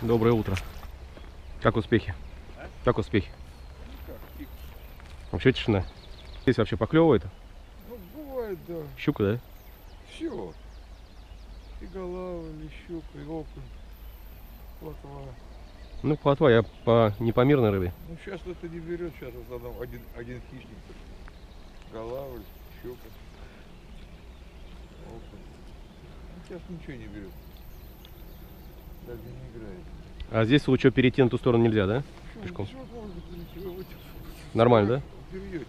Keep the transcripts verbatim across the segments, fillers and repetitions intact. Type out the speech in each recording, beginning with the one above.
Доброе утро. Как успехи? А? Как успехи? Ну как, тихо. Вообще тишина. Здесь вообще поклевывает? Ну, бывает, да. Щука, да? Все. И голава, и щука, и окунь, плотва. Ну, плотва, я по не по мирной рыбе. Ну, сейчас это не берет, сейчас в основном один, один хищник. Голава, щука, окунь. Ну, сейчас ничего не берет. Даже не играет. А здесь лучше перейти на ту сторону нельзя, да? Почему? Пешком. Здесь вот можно перейти, вот Нормально, да? берете.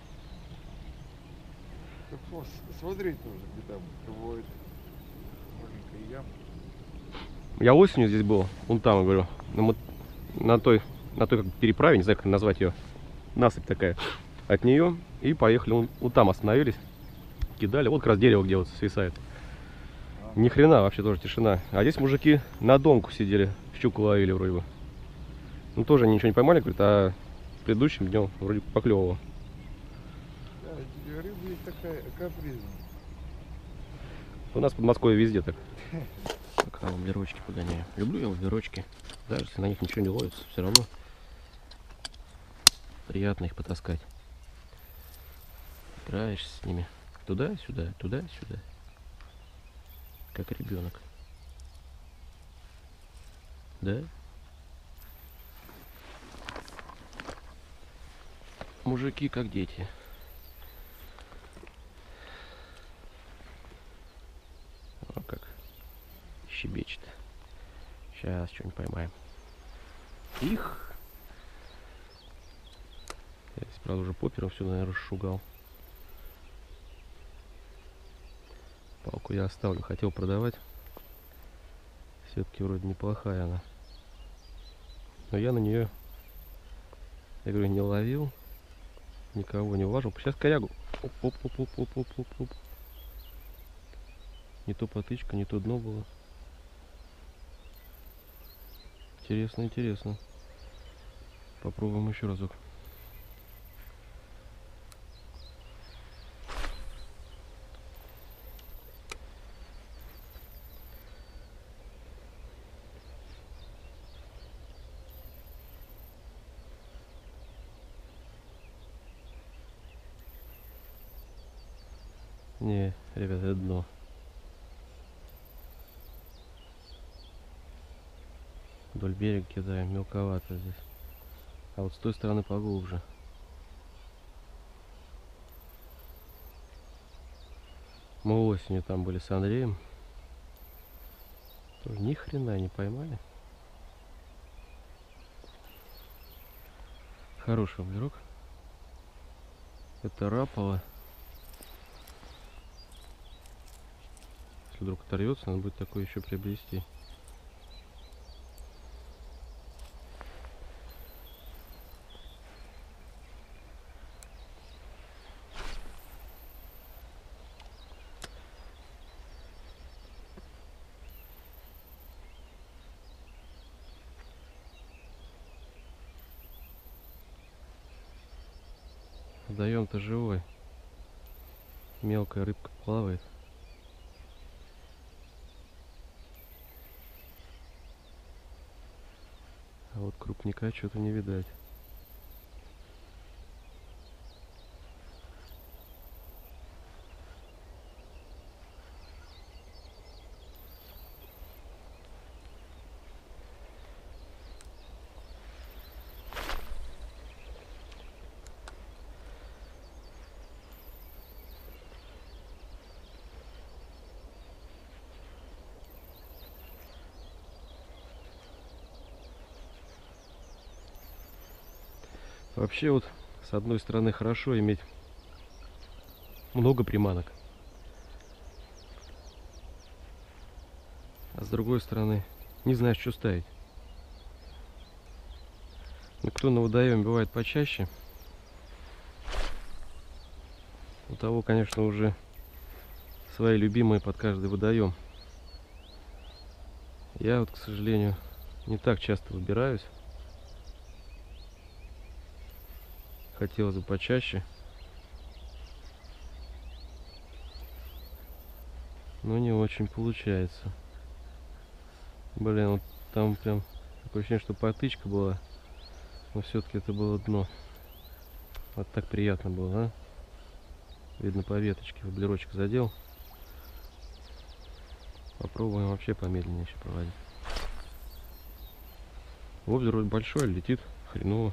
Так вот, смотреть нужно, где там бывает маленькая яма. Я осенью здесь был, вон там, я говорю, на, мо- на той, на той как переправе, не знаю, как назвать ее, насыпь такая, от нее, и поехали, вон, вот там остановились, кидали, вот как раз дерево, где вот свисает. Ни хрена, вообще тоже тишина. А здесь мужики на донку сидели, щуку ловили вроде бы. Ну тоже ничего не поймали, говорит, а предыдущим днем вроде поклевывало. Да, рыба есть такая капризная. У нас в Подмосковье везде так. Пока углерочки погоняю. Люблю я углерочки. Даже если на них ничего не ловится, все равно приятно их потаскать. Играешь с ними туда-сюда, туда-сюда. Как ребенок. Да? Мужики как дети. О, как щебечет. Сейчас что-нибудь поймаем. Их. Я здесь, правда, уже попером все, наверное, расшугал. Палку я оставлю. Хотел продавать. Все-таки вроде неплохая она. Но я на нее, я говорю, не ловил. Никого не влажил. Сейчас корягу. Оп-оп-оп-оп-оп-оп-оп. Не то потычка, не то дно было. Интересно, интересно. Попробуем еще разок. Не, ребята, это дно. Вдоль берега кидаем, мелковато здесь. А вот с той стороны поглубже. Мы осенью там были с Андреем. Тоже ни хрена не поймали. Хороший углерок. Это рапало. Если вдруг оторвется, надо будет такое еще приобрести. Водоем-то живой. Мелкая рыбка плавает. А вот крупника что-то не видать. Вообще вот с одной стороны хорошо иметь много приманок, а с другой стороны не знаешь, что ставить. Ну, кто на водоеме бывает почаще, у того, конечно, уже свои любимые под каждый водоем. Я вот, к сожалению, не так часто выбираюсь. Хотелось бы почаще. Но не очень получается. Блин, вот там прям Такое ощущение, что потычка была, но все-таки это было дно. Вот так приятно было, а? Видно по веточке, воблерочек задел. Попробуем вообще помедленнее еще проводить. Воблер вроде большой, летит хреново.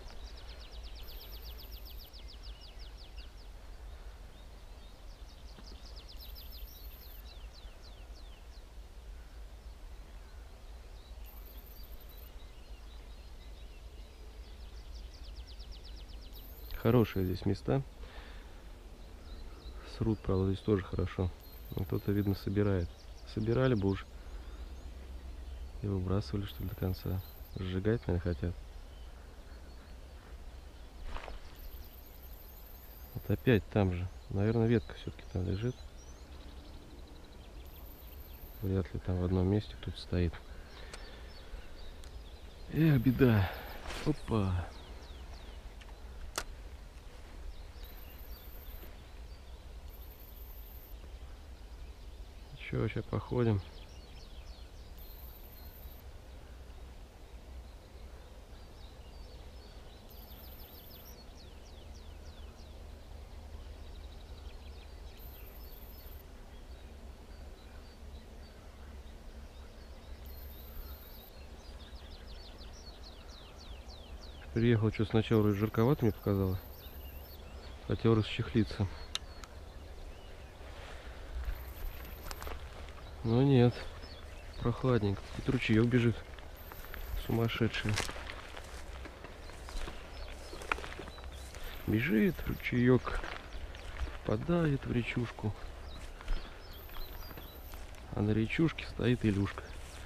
Хорошие здесь места. Срут, правда, здесь тоже хорошо. Но кто-то, видно, собирает. Собирали бы уж и выбрасывали, что ли, до конца. Сжигать, наверное, хотят. Вот опять там же. Наверное, ветка все-таки там лежит. Вряд ли там в одном месте кто-то стоит. Эх, беда. Опа. Че, сейчас походим. Приехал, что сначала вроде жарковато мне показалось. Хотел расчехлиться. Но нет. Прохладненько. Какой-то ручеек бежит. Сумасшедший. Бежит ручеек. Впадает в речушку. А на речушке стоит Илюшка.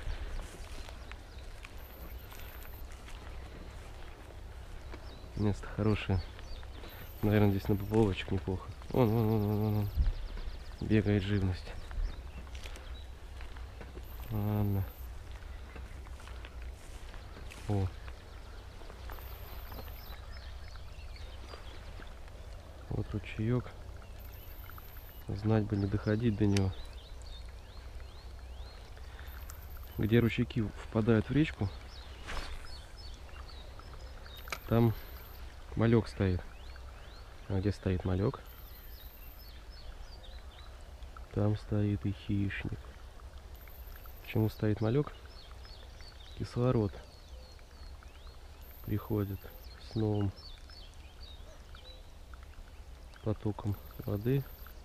Место хорошее. Наверное, здесь на поплавочек неплохо. Вон, вон, вон, вон, вон. Бегает живность. Ладно. О. Вот ручеек. Знать бы, не доходить до него. Где ручейки впадают в речку, там малек стоит. А где стоит малек, там стоит и хищник. Почему стоит малек? Кислород приходит с новым потоком воды.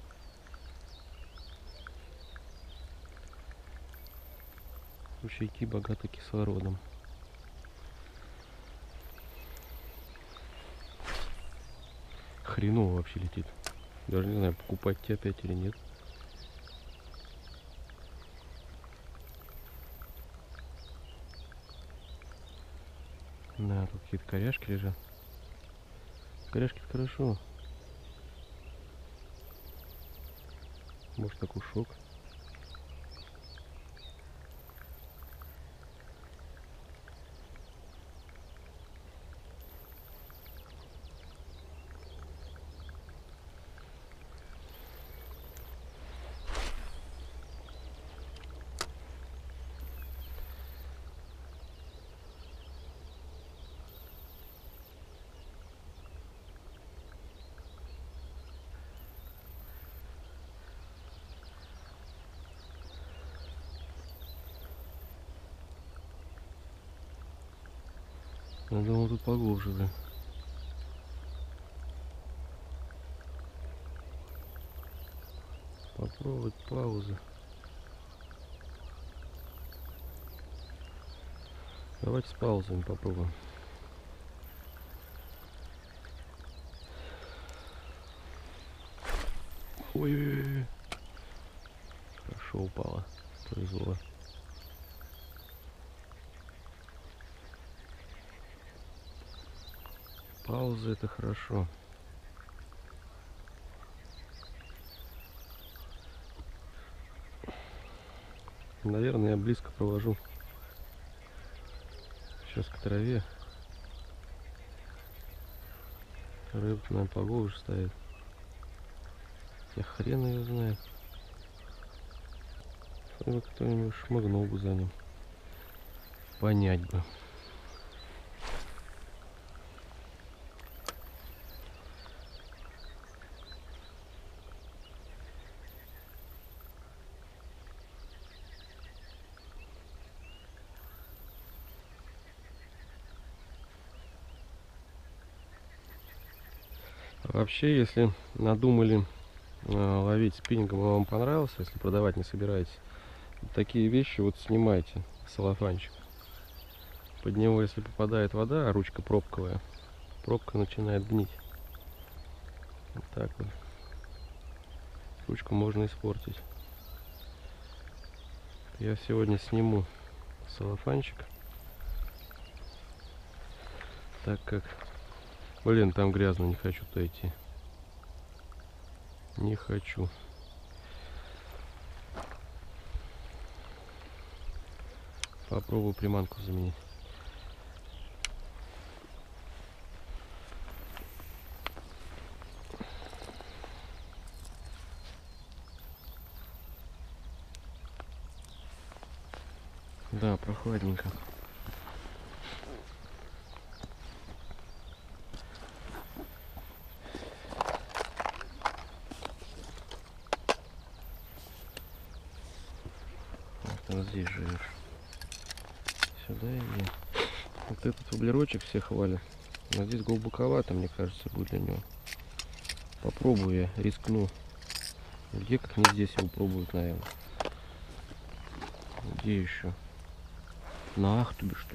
Ручейки богаты кислородом. Хреново вообще летит. Даже не знаю, покупать тебя опять или нет. Да, тут какие-то коряшки лежат. Коряшки хорошо. Может, окушок. Я думал, тут поглубже, да. Попробовать паузы. Давайте с паузами попробуем. Ой-ой-ой. Хорошо упала. Повезло. Пауза — это хорошо. Наверное, я близко провожу. Сейчас к траве. Рыбка, наверное, поглубже стоит. Я хрен ее знает. Кто-нибудь шмыгнул бы за ним. понять бы. Вообще, если надумали э, ловить спиннингом, и вам понравился, если продавать не собираетесь, такие вещи вот снимайте, целлофанчик. Под него, если попадает вода, а ручка пробковая, пробка начинает гнить. Вот так вот. Ручку можно испортить. Я сегодня сниму целлофанчик, так как, блин, там грязно, не хочу туда идти. Не хочу. Попробую приманку заменить. Да, прохладненько. Вот здесь живешь. Сюда иди. Вот этот углерочек все хвалят. Но здесь глубоковато, мне кажется, будет для него. Попробую я, рискну. Где, как не здесь, его пробуют, наверное. Где еще? На Ахтубе, что ли?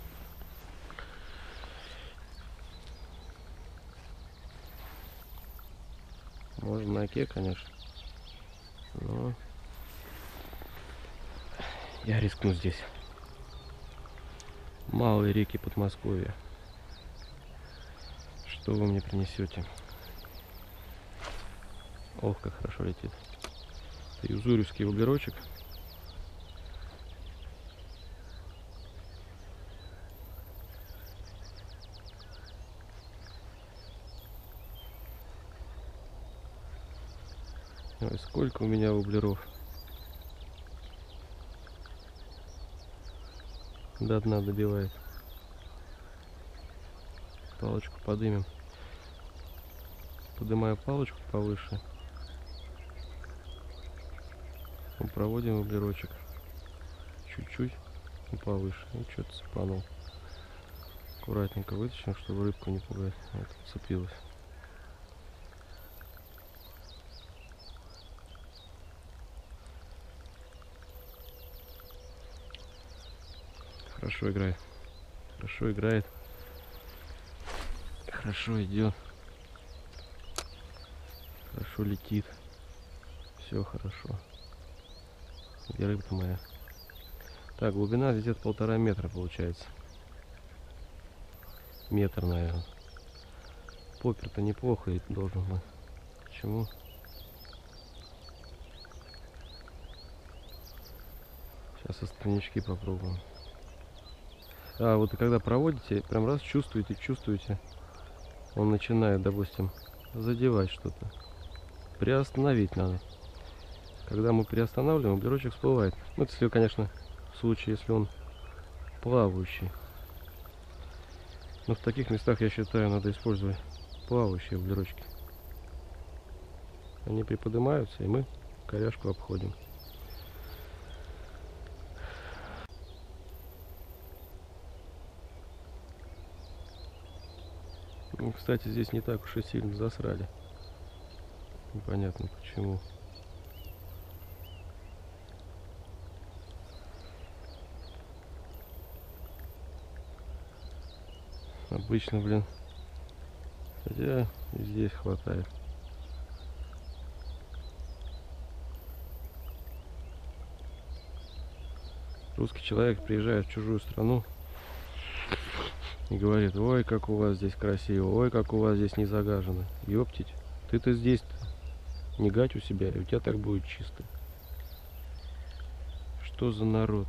Можно на Оке, конечно. Но я рискну здесь. Малые реки Подмосковья. Что вы мне принесете? Ох, как хорошо летит. Юзуревский углерочек. Ой, сколько у меня воблеров. До дна добивает. Палочку подымем. Поднимаю палочку повыше. И проводим воблерочек. Чуть-чуть и повыше. И что-то цепанул. Аккуратненько вытащим, чтобы рыбку не пугать. Вот, цепилась. Хорошо играет. Хорошо играет. Хорошо идет. Хорошо летит. Все хорошо. Где рыба-то моя? Так, глубина где-то полтора метра получается. Метр, наверное. Попер-то неплохо и должен быть. Почему? Сейчас остальнички попробуем. А, вот и когда проводите, прям раз чувствуете, чувствуете, он начинает, допустим, задевать что-то. Приостановить надо. Когда мы приостанавливаем, углерочек всплывает. Ну, это если, конечно, в случае, если он плавающий. Но в таких местах, я считаю, надо использовать плавающие углерочки. Они приподнимаются, и мы коряшку обходим. Ну, кстати, здесь не так уж и сильно засрали. Непонятно почему. Обычно, блин, хотя и здесь хватает. Русский человек приезжает в чужую страну и говорит: ой, как у вас здесь красиво, ой, как у вас здесь не загажено. Ёптить, ты-то здесь-то не гать у себя, и у тебя так будет чисто. Что за народ?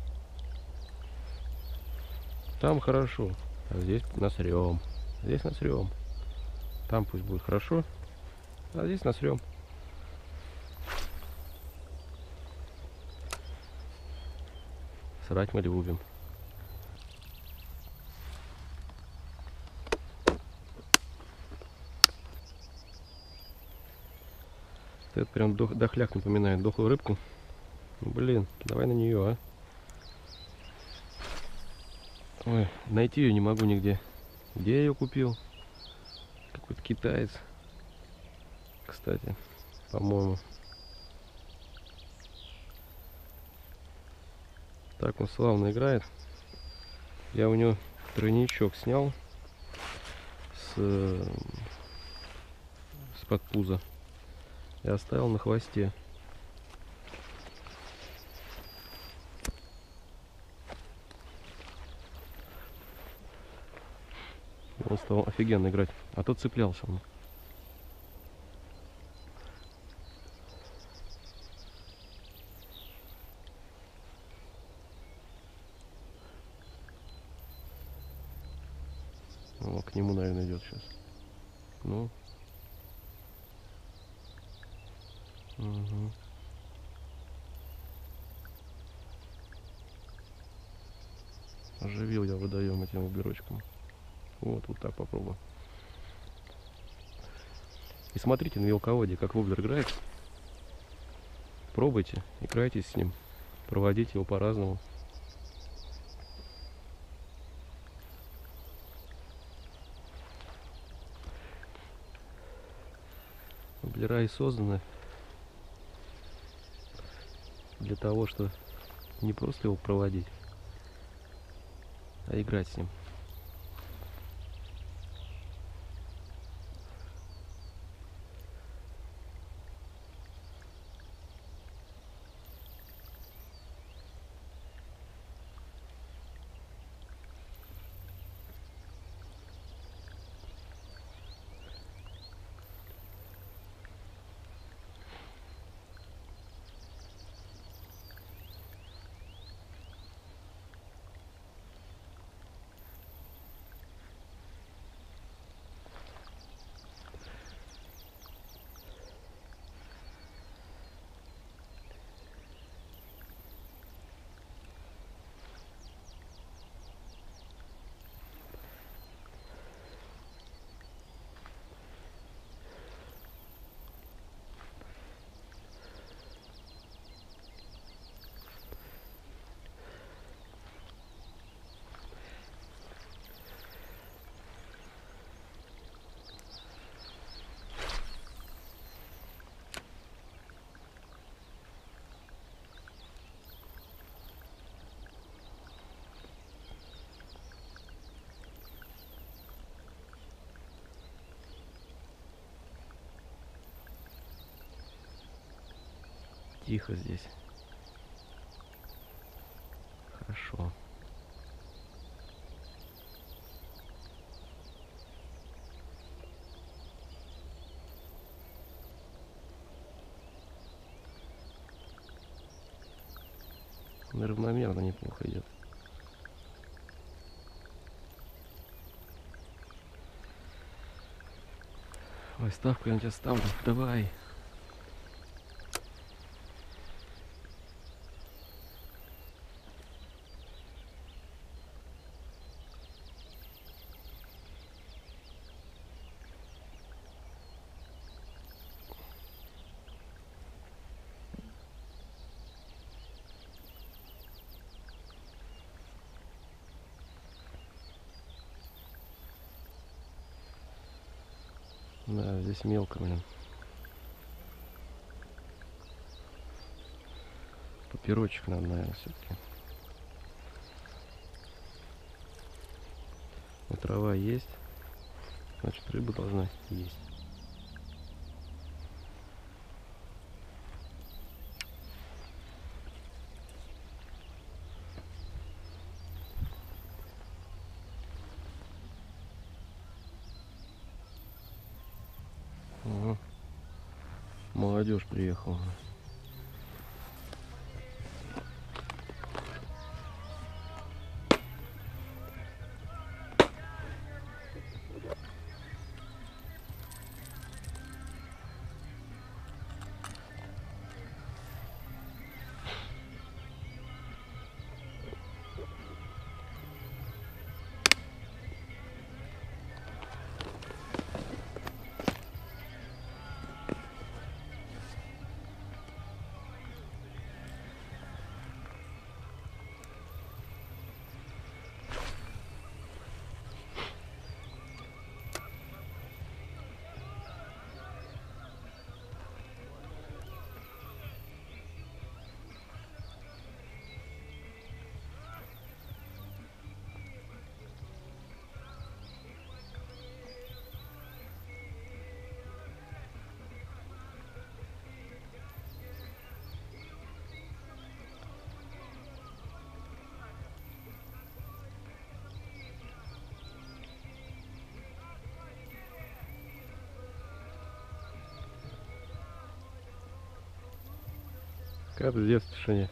Там хорошо, а здесь насрем. Здесь насрем. Там пусть будет хорошо, а здесь насрем. Срать мы любим. Что-то это прям дох, дохляк напоминает, дохлую рыбку. Ну, блин, давай на нее, а. Ой, найти ее не могу нигде. Где я ее купил? Какой-то китаец. Кстати, по-моему. Так он славно играет. Я у него тройничок снял с, с под пуза и оставил на хвосте. Он стал офигенно играть, а тот цеплялся он. О, к нему, наверное, идет сейчас. Ну. Угу. Оживил я водоем этим уберочком. Вот, вот так попробую. И смотрите на мелководье, как воблер играет. Пробуйте, играйте с ним. Проводите его по-разному. Воблера и созданы для того, что не просто его проводить, а играть с ним. Тихо здесь. Хорошо. Он равномерно неплохо идет. Ой, ставку я на тебя ставлю. Давай. Да, здесь мелко, блин. Папирочек надо, наверное, все-таки. Вот трава есть, значит, рыба должна есть. Ага. Молодежь приехала. Капздец в тишине.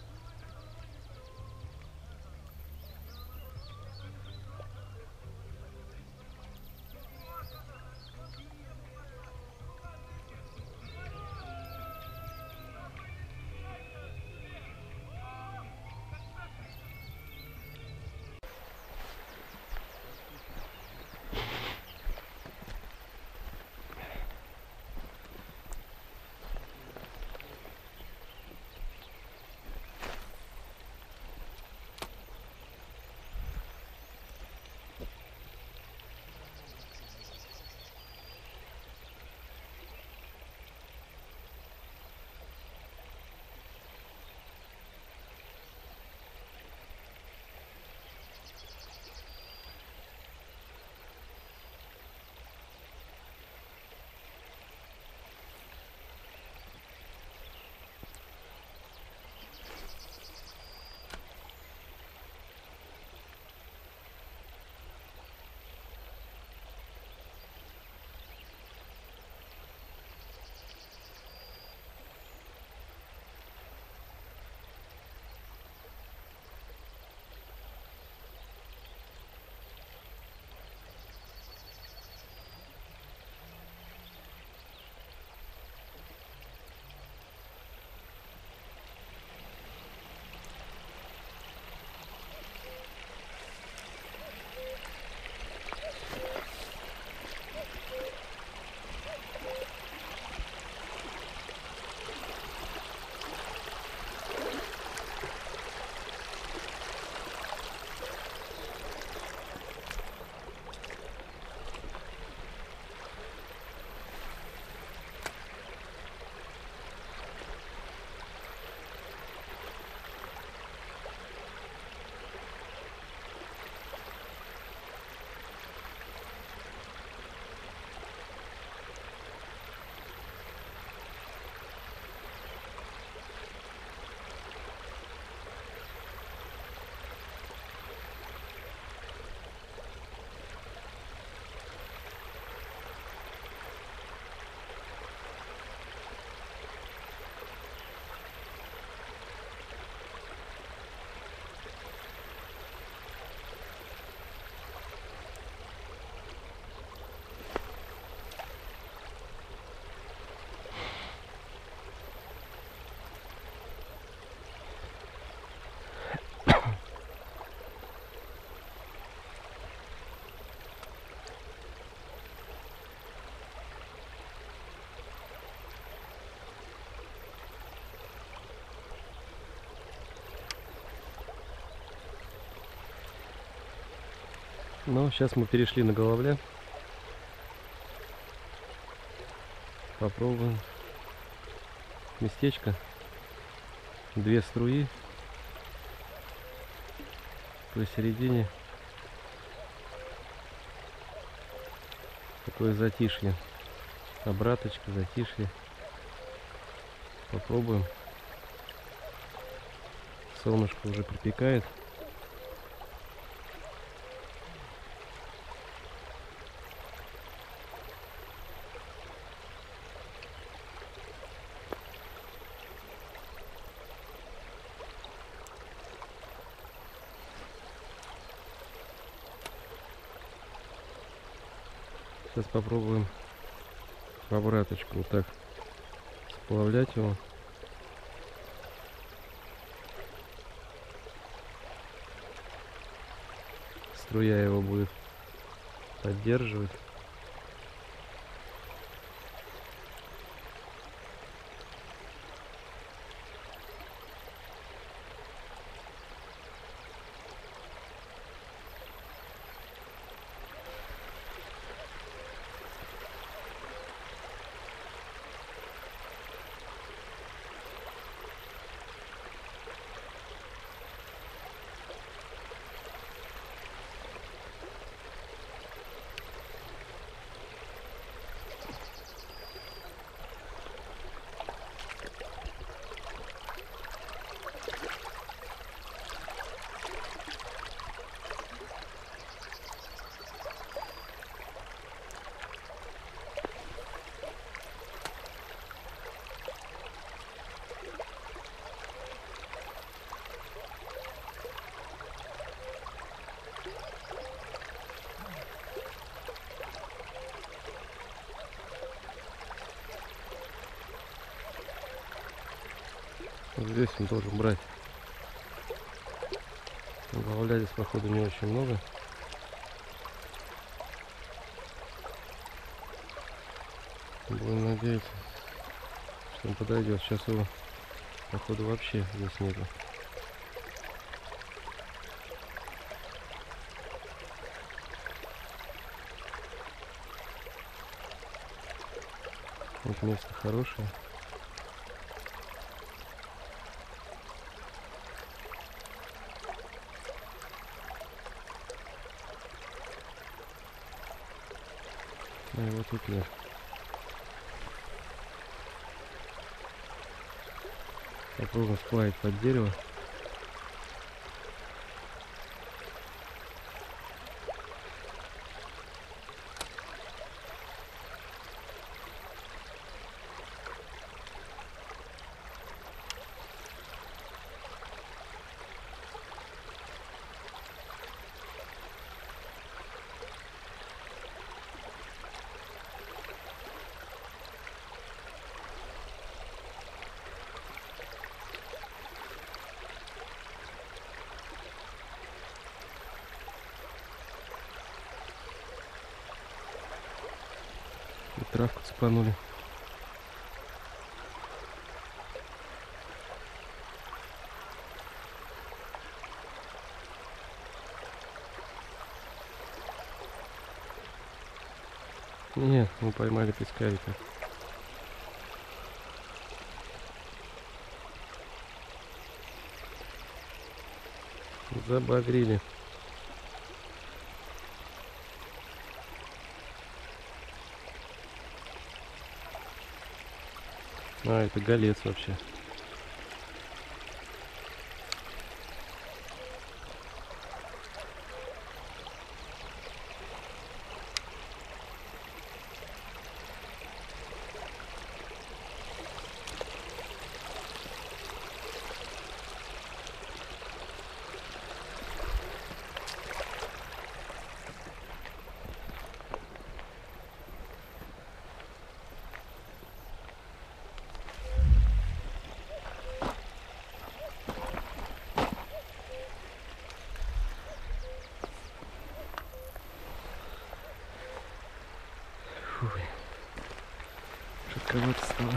Ну, сейчас мы перешли на Головля. Попробуем. Местечко. Две струи. Посередине. Такое затишье. Обраточка, затишье. Попробуем. Солнышко уже припекает. Сейчас попробуем в обраточку вот так сплавлять его. Струя его будет поддерживать. Здесь он должен брать. Головля здесь, походу, не очень много. Будем надеяться, что он подойдет. Сейчас его, походу, вообще здесь нету. Вот место хорошее. А его тут нет. Попробуем сплавить под дерево. И травку цепанули. Нет, мы поймали пескарика. Забагрили. А, это голец вообще. Жутковато стало.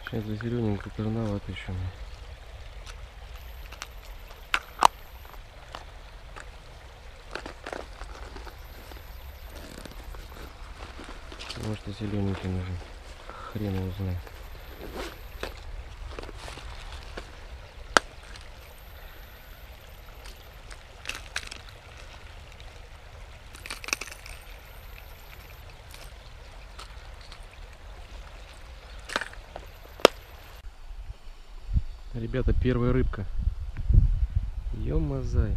Сейчас для зелененького жирновато еще. Может и зелененький нужен. Хрен его знает. Ребята, первая рыбка. Ё-мазай.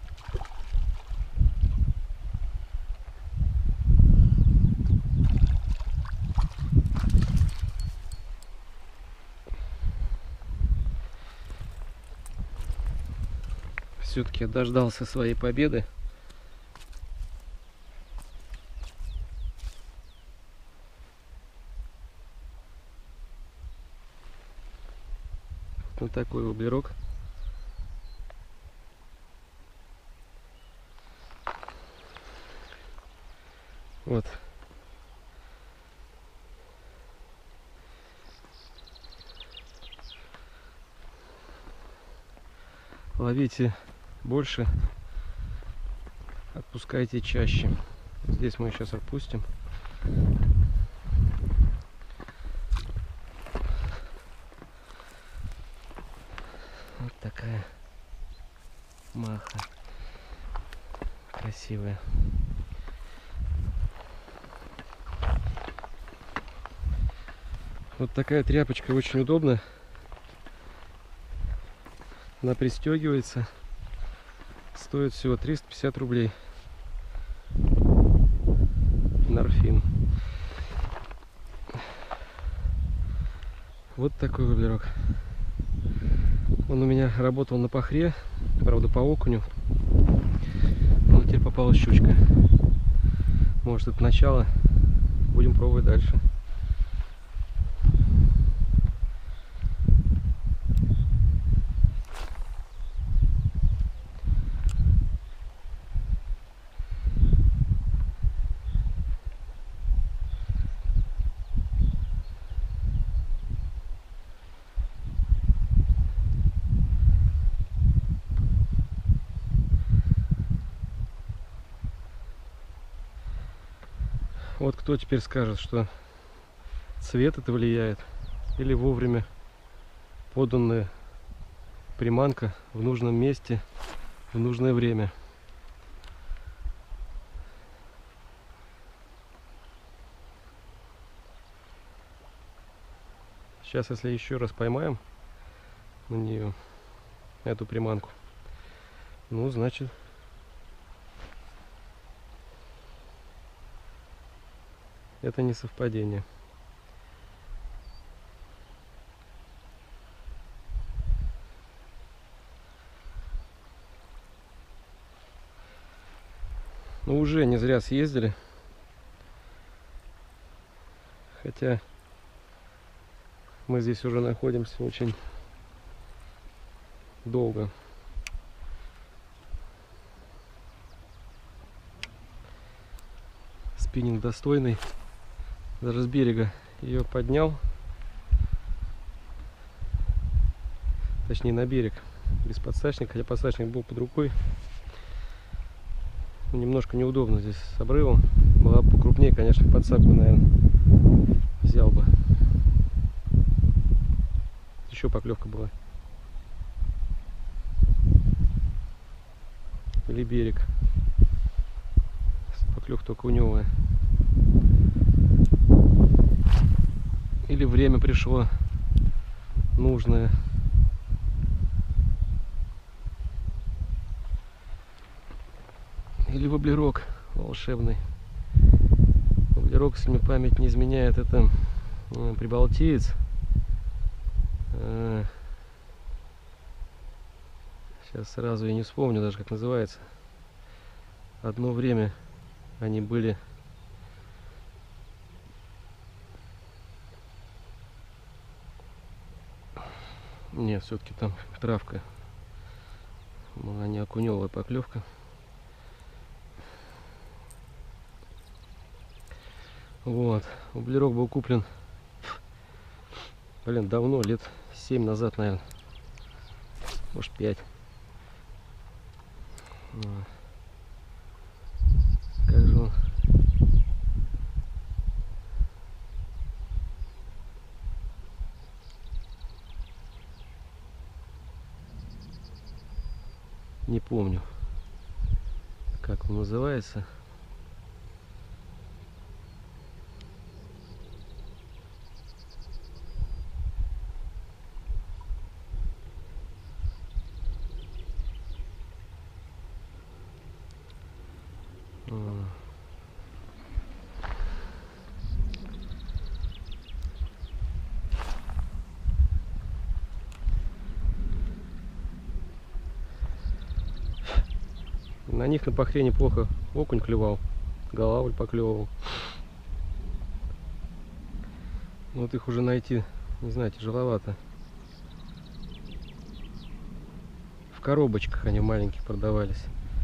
Все-таки я дождался своей победы. Вот такой воблерок. Вот. Ловите больше, отпускайте чаще. Здесь мы сейчас отпустим. Вот такая маха красивая. Вот такая тряпочка очень удобна. Она пристегивается. Стоит всего триста пятьдесят рублей. Норфин. Вот такой воблерок. Он у меня работал на пахре, правда по окуню. Но теперь попалась щучка. Может, это начало. Будем пробовать дальше. Вот кто теперь скажет, что цвет это влияет, или вовремя поданная приманка в нужном месте в нужное время. Сейчас, если еще раз поймаем на нее эту приманку, ну, значит, это не совпадение. Ну, уже не зря съездили. Хотя мы здесь уже находимся очень долго. Спиннинг достойный. Даже с берега ее поднял. Точнее, на берег. Без подсачника. Хотя подсачник был под рукой. Немножко неудобно здесь с обрывом. Была бы покрупнее, конечно, подсаку, наверное, взял бы. Еще поклевка была. Или берег. Поклевка только уневая. Или время пришло нужное. Или воблерок волшебный. Воблерок, если мне память не изменяет, это э, прибалтиец. Э, сейчас сразу я не вспомню даже, как называется. Одно время они были... Нет, все-таки там травка. Была не окуневая поклевка. Вот. Воблерок был куплен Блин, давно, лет семь назад, наверное. Может, пять. Как же он... Не помню, как он называется. На них на пахре неплохо окунь клевал, голавль поклевывал. Вот их уже найти, не знаю, тяжеловато. В коробочках они маленькие продавались.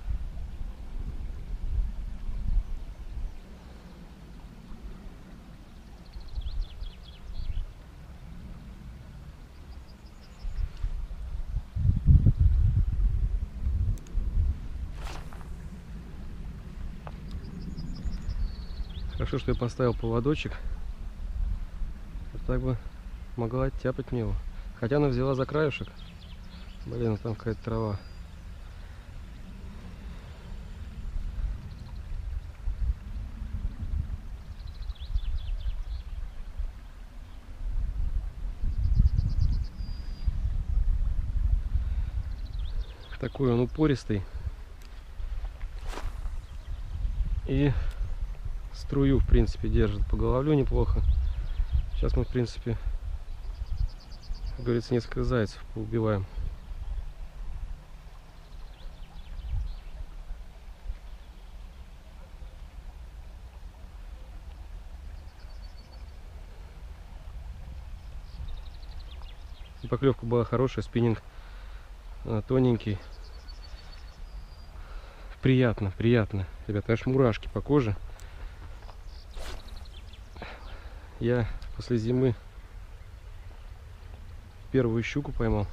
Хорошо, что я поставил поводочек. А так бы могла оттяпать мне его. Хотя она взяла за краешек. Блин, там какая-то трава. Такой он упористый. И струю, в принципе, держит по головлю неплохо. Сейчас мы, в принципе, как говорится, несколько зайцев поубиваем. И поклевка была хорошая, спиннинг тоненький. Приятно, приятно. Ребята, аж мурашки по коже. Я после зимы первую щуку поймал.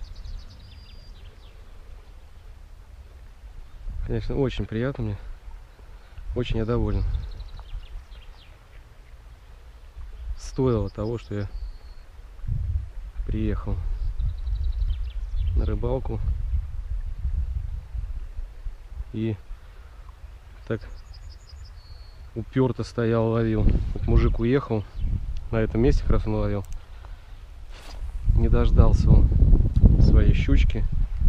Конечно, очень приятно мне. Очень я доволен. Стоило того, что я приехал на рыбалку и так уперто стоял, ловил. Вот мужик уехал, на этом месте как раз он ловил. Не дождался он своей щучки.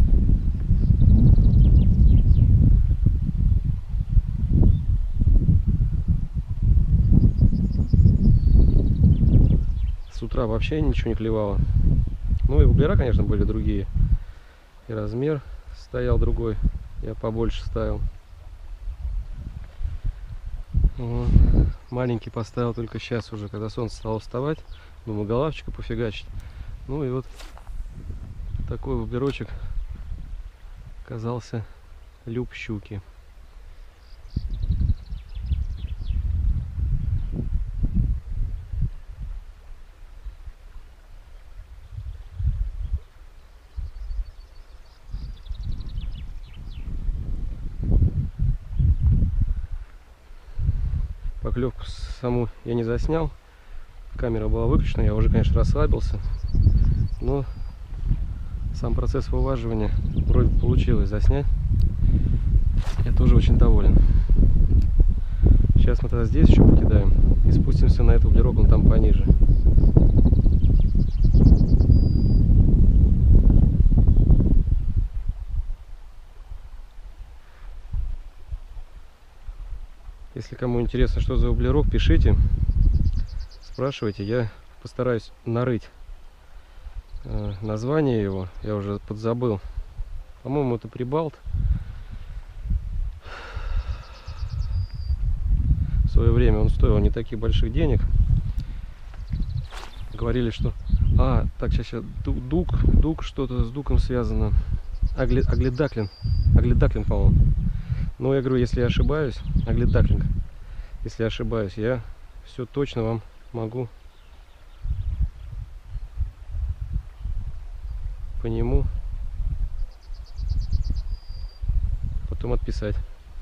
С утра вообще ничего не клевало. Ну и углера, конечно, были другие. И размер стоял другой. Я побольше ставил. Вот. Маленький поставил только сейчас уже, когда солнце стало вставать. Думаю, головчика пофигачить. Ну и вот такой воблерочек оказался люб щуки. Поклевку саму я не заснял, камера была выключена, я уже, конечно, расслабился, но сам процесс вываживания вроде получилось заснять. Я тоже очень доволен. Сейчас мы тогда здесь еще покидаем и спустимся на эту углерок, он там пониже. Если кому интересно, что за углерок, пишите, спрашивайте, я постараюсь нарыть э, название его, я уже подзабыл. По-моему, это Прибалт. В свое время он стоил не таких больших денег. Говорили, что... А, так, сейчас, сейчас дук, дук, что-то с дуком связано. Агли, аглидаклин, аглидаклин, по-моему. Но я говорю, если я ошибаюсь, аглидаклинг, если я ошибаюсь, я все точно вам могу по нему, потом отписать.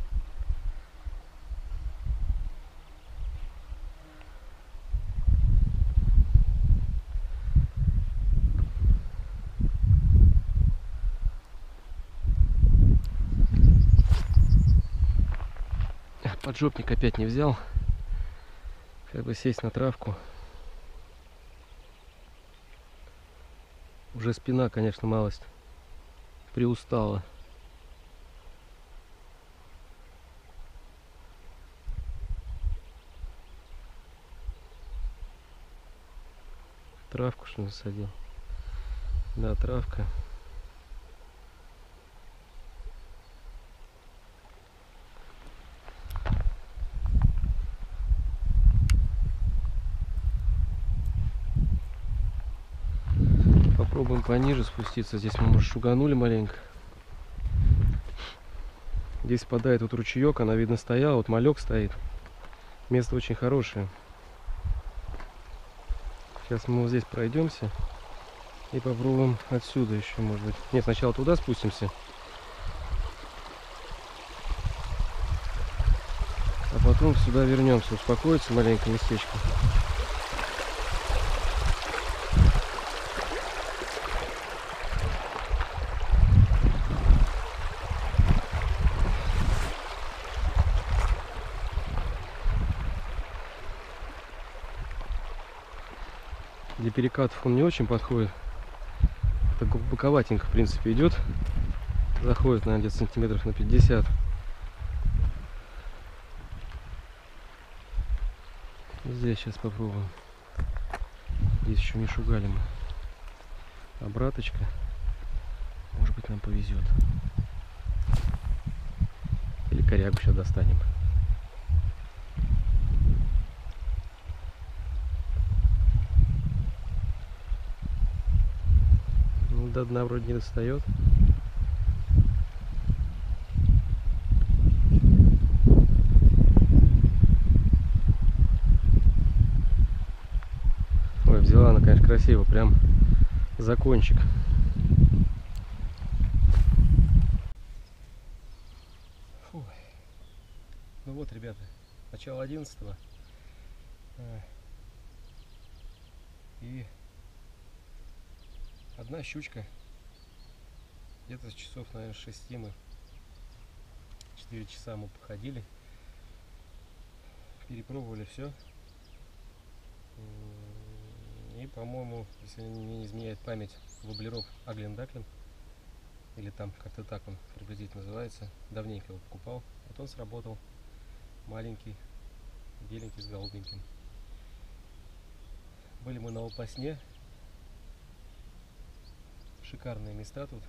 Поджопник опять не взял. Как бы сесть на травку. Уже спина, конечно, малость приустала. Травку что насадил? Да, травка. Попробуем пониже спуститься. Здесь мы, может, шуганули маленько. Здесь впадает вот ручеек, она, видно, стояла, вот малек стоит. Место очень хорошее. Сейчас мы вот здесь пройдемся и попробуем отсюда еще, может быть. Нет, сначала туда спустимся. А потом сюда вернемся, успокоиться маленько местечко. Для перекатов он не очень подходит. Так боковатенько, в принципе, идет. Заходит, наверное, где-то сантиметров на пятьдесят. Здесь сейчас попробуем. Здесь еще не шугали мы. Обраточка. Может быть, нам повезет. Или корягу сейчас достанем. До дна вроде не достает. Ой, взяла она, конечно, красиво, прям за кончик. Фу. Ну вот, ребята, начало одиннадцатого. И одна щучка, где-то с часов, наверное, шести мы, четыре часа мы походили, перепробовали все. И, по-моему, если мне не изменяет память, воблеров Аглен-Даклен, или там как-то так он приблизительно называется, давненько его покупал, вот он сработал, маленький, беленький с голубеньким. Были мы на Опасне. Шикарные места тут.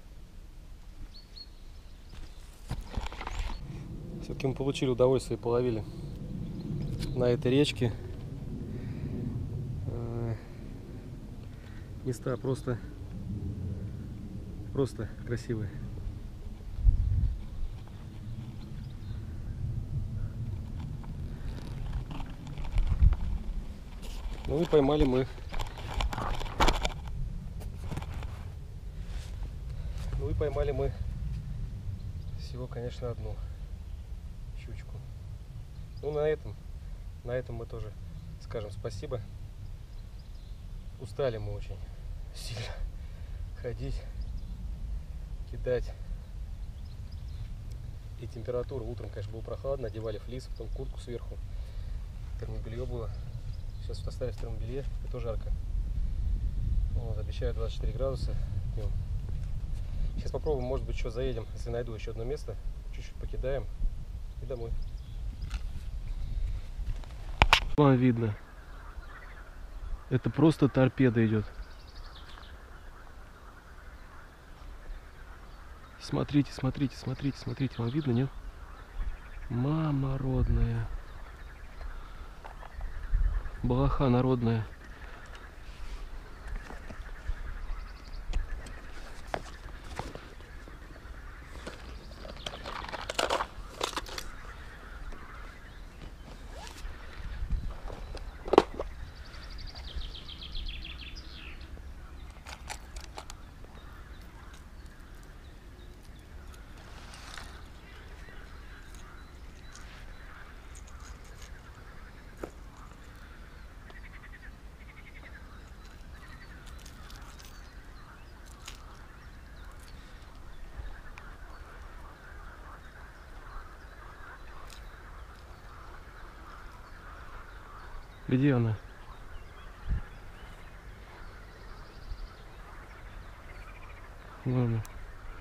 Все-таки мы получили удовольствие и половили на этой речке. Места просто, просто красивые. Ну и поймали мы. Ну и поймали мы всего, конечно, одну щучку. Ну на этом, на этом мы тоже скажем спасибо. Устали мы очень сильно ходить, кидать. И температура утром, конечно, было прохладно, одевали флис, потом куртку сверху, термобелье было. Сейчас вот оставив термобелье, это жарко. Вот, обещают двадцать четыре градуса днем. Сейчас попробуем, может быть, еще заедем, если найду еще одно место, чуть-чуть покидаем и домой. Вам видно, это просто торпеда идет. Смотрите, смотрите, смотрите, смотрите, вам видно, нет? Мама родная. Балаха народная. Где она? Ладно.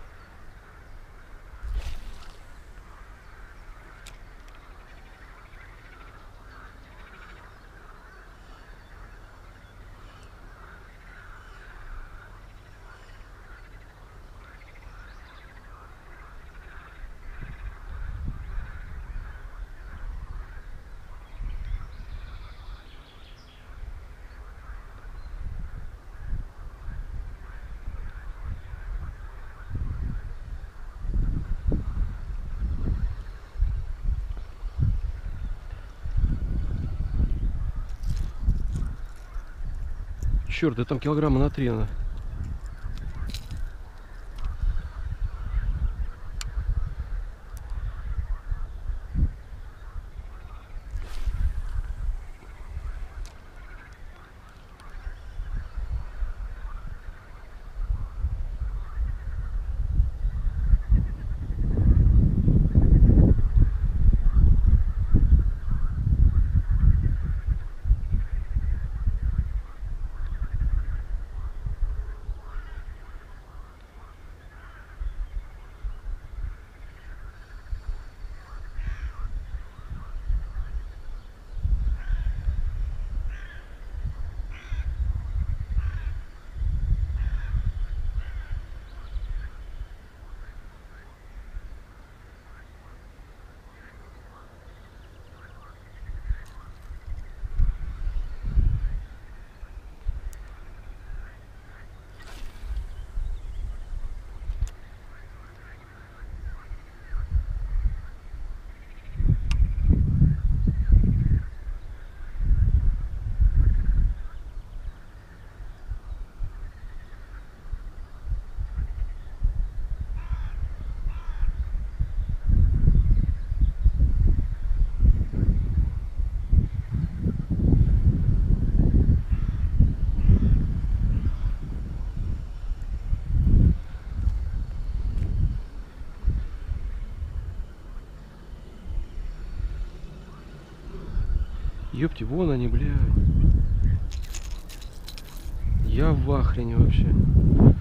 Черт, да там килограмма на три она. Ёпти, вон они, блядь. Я в ахрене вообще.